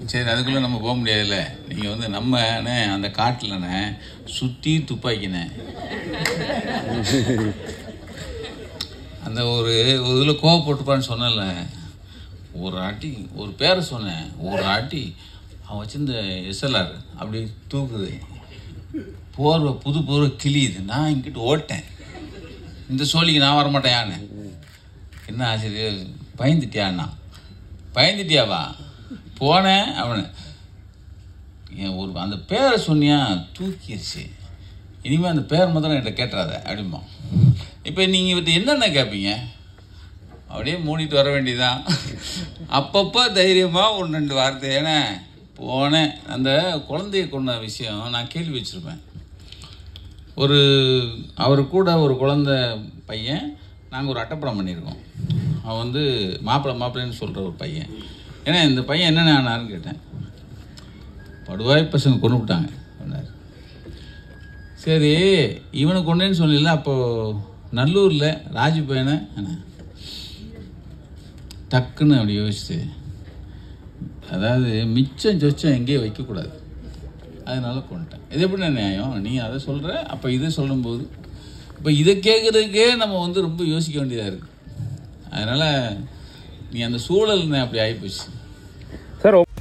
சரி, அதுக்குள்ளே நம்ம போக முடியாதுல்ல. நீங்கள் வந்து நம்மண்ணே அந்த காட்டில்ண்ணே சுற்றி துப்பாக்கினே அந்த ஒரு இதில் கோவப்பட்டுப்பான்னு சொன்னல, ஒரு ஆட்டி ஒரு பேரை சொன்னேன், ஒரு ஆட்டி அவன் வச்சிருந்த எஸ்எல்ஆர் அப்படி தூக்குது, போர்வை புது போர்வை கிளியுது. நான் இங்கிட்டு ஓட்டேன், இந்த சோழிக்கு நான் வரமாட்டேன். யான்னு என்ன ஆசிரியர் பயந்துட்டியாண்ணா? பயந்துட்டியாவா? போனேன். அவனை ஒரு அந்த பேரை சொன்னியா தூக்கிடுச்சு, இனிமேல் அந்த பேர் மாத்திரம் என்கிட்ட கேட்டுறாத அப்படிமா. இப்போ நீங்கள் இவர்கிட்ட என்னென்ன கேட்பீங்க? அப்படியே மூடிட்டு வர வேண்டியதான். அப்பப்போ தைரியமாக ஒன்று ரெண்டு வார்த்தை. ஏன்னா போனேன், அந்த குழந்தைய கொண்ட விஷயம் நான் கேள்வி வச்சுருப்பேன். அவர் கூட ஒரு குழந்தை பையன், நாங்கள் ஒரு அட்டைப்படம் பண்ணியிருக்கோம். அவன் வந்து மாப்பிள்ளைன்னு சொல்கிற ஒரு பையன். ஏன்னா இந்த பையன் என்னென்ன ஆனாருன்னு கேட்டேன். படுவாய் பசங்க கொண்டு விட்டாங்க அப்படின்னாரு. சரி, இவனை கொண்டேன்னு சொல்லல. அப்போது நல்லூரில் ராஜு பையனை டக்குன்னு அப்படி யோசிச்சு, அதாவது மிச்சம் சொச்சம் எங்கேயும் வைக்கக்கூடாது, அதனால கொண்டுட்டேன். இது எப்படி நியாயம்? நீ அதை சொல்கிற, அப்போ இதை சொல்லும்போது இப்போ இதை கேட்குறதுக்கே நம்ம வந்து ரொம்ப யோசிக்க வேண்டியதாக இருக்குது. அதனால் நீ அந்த சூழல் அப்படி ஆகிப்போச்சு சார்.